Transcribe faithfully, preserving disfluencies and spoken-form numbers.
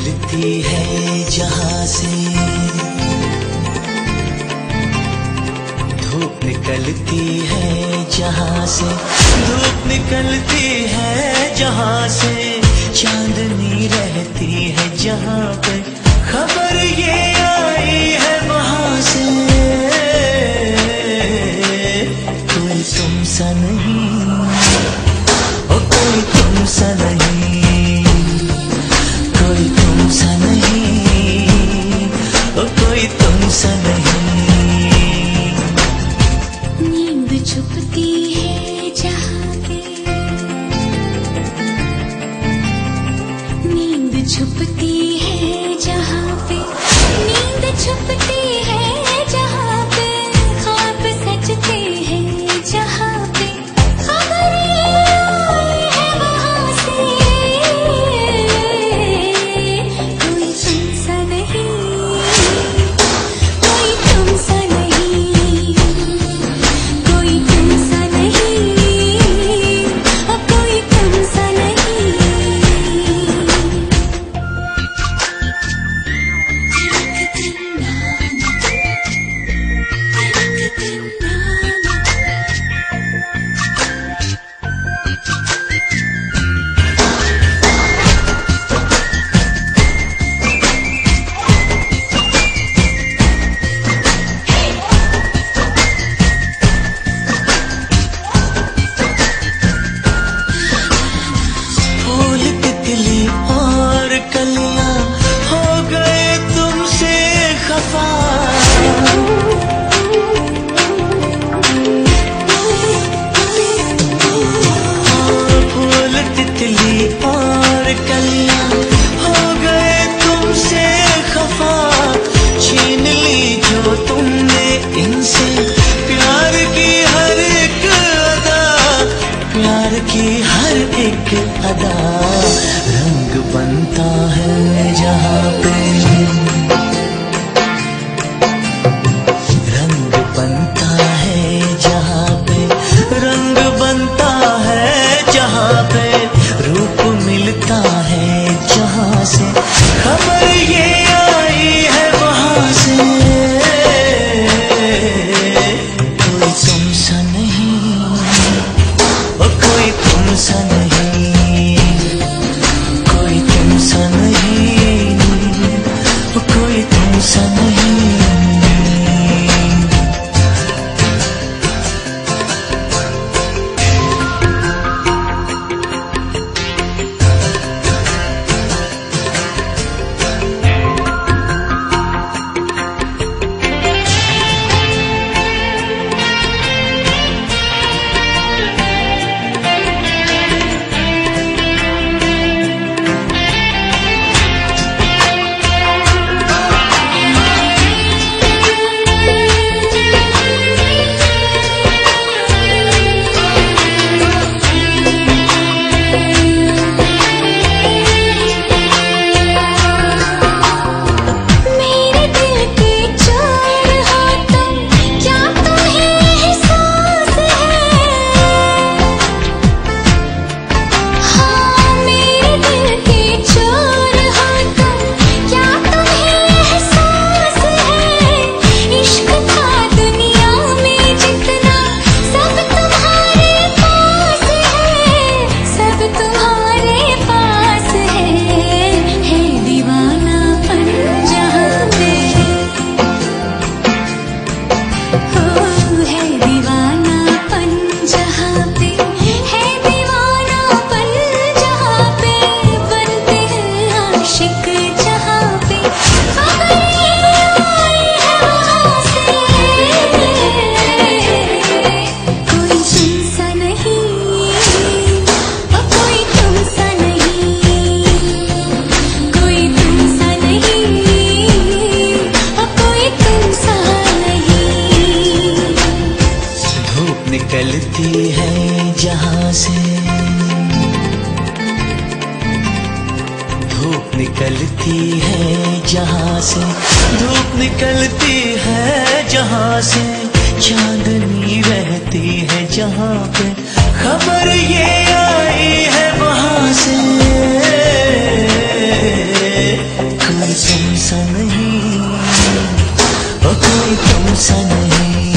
निकलती है जहां से, धूप निकलती है जहां से, धूप निकलती है जहां से, चांदनी रहती है जहां पे, खबर ये आई है वहां से, कोई तुम सा नहीं, ओ कोई तुम सा नहीं, कोई तुम सा नहीं, ओ कोई तुम सा नहीं। नींद छुपती है जहां पे, नींद छुपती है जहां पे, नींद छुपती है जहां पे, ख्वाब सजते हैं जहां पे, खबर ये आई है वहां से, कोई तुम सा नहीं, कोई तुम सा नहीं, कोई तुम सा नहीं, अब कोई तुम सा नहीं। फूल तितली और कलियां हो गए तुमसे खफा, फूल तितली और कलियां हो गए तुमसे खफा, छीन ली जो तुमने इनसे प्यार की हर एक अदा, प्यार की हर एक अदा, रंग बनता है जहां पे, रंग बनता है जहां पे, रंग बनता है जहां पे, रूप मिलता है जहां से, खबर ये आई है वहां से, कोई तुम सा नहीं, ओ कोई तुम सा नहीं, कोई तुम सा नहीं, ओ कोई तुम सा नहीं। निकलती है जहां से, धूप निकलती है जहां से, धूप निकलती है जहां से, चांदनी रहती है जहां पे, खबर ये आई है वहां से, कोई तुमसा नहीं, ओ कोई तुमसा नहीं।